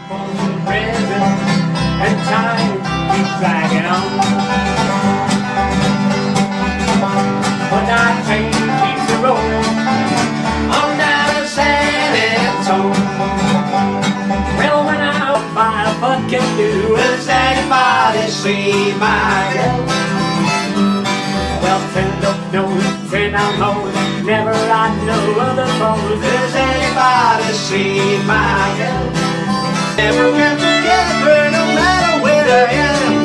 Prison and time keeps dragging on. One night train keeps a rolling on down to San Antonio. Well, when I buy a fucking do, does anybody see my girl? Well, turn up nose, turn down hose, never ride no other foes. Does anybody see my girl? Never get together no matter where I am.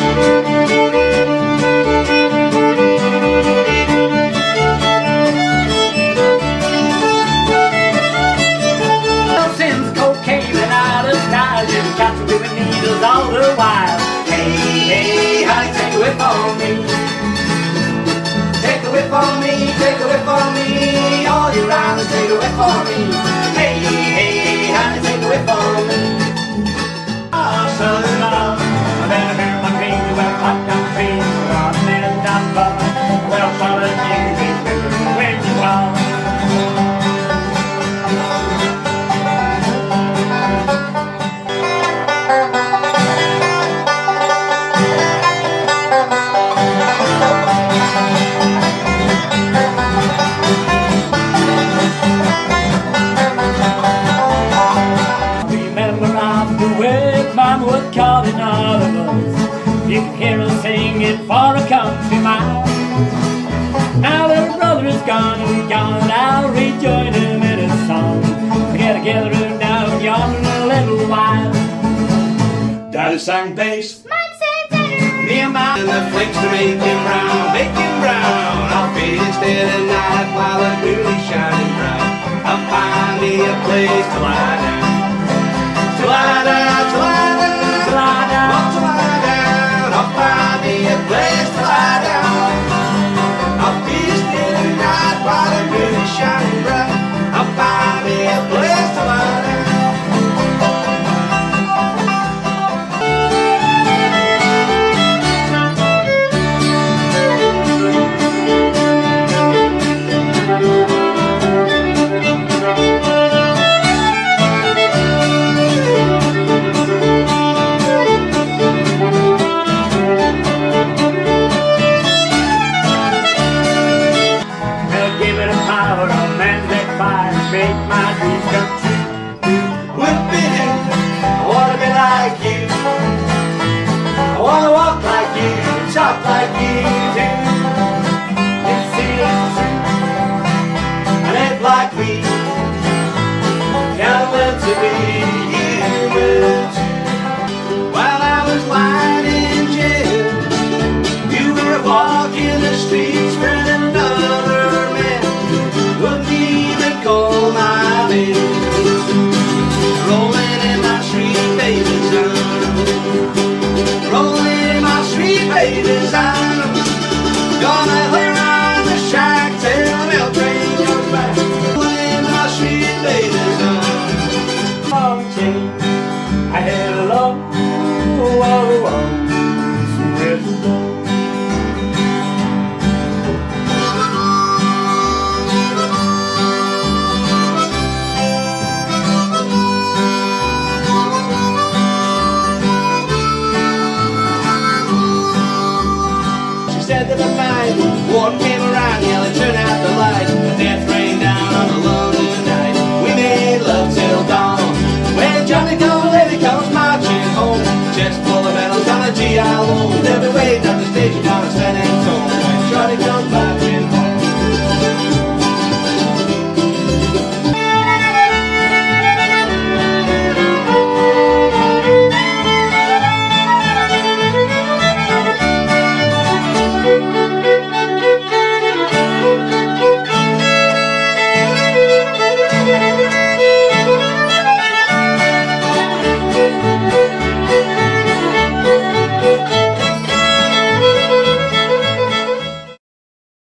Well, since cocaine and out of style, you've got to be with needles all the while. Hey, hey, honey, take a whip on me. Take a whip on me, take a whip on me. All year round, take a whip on me. Hey, hey, honey, take a whip on me. Southern love, I better hear my pain. Well, hot down pain, well, man, not love. Well, follow you, when you are. Mama was calling all of us. You can hear us singing for a country mile. Now their brother is gone and gone, I'll rejoin him in his song. We get together down yonder in a little while. Daddy sang bass, Mom sang tenor. Me and Mom and the flakes to make him brown. I'll be steady at night while the moon is shining bright. I'll find me a place to lie down. To lie down, to lie down, to lie down, to lie down. I'll find me a place to lie down. I'll be still tonight while the moon is shining bright. I'll find me a place to lie down. Make my dreams come true. Whipping in, I wanna be like you. I wanna walk like you, talk like you do. It's true, I live like we. Gotta learn to be human too. While I was lying in jail, you were walking the streets, spreading another man. Wouldn't even call my name. Rolling in my sweet baby's arms. Rolling in my sweet baby's arms. Gonna lay around the shack till the mail train comes back. Rolling in my sweet baby's arms. Long chain, I had a long, so where's the door?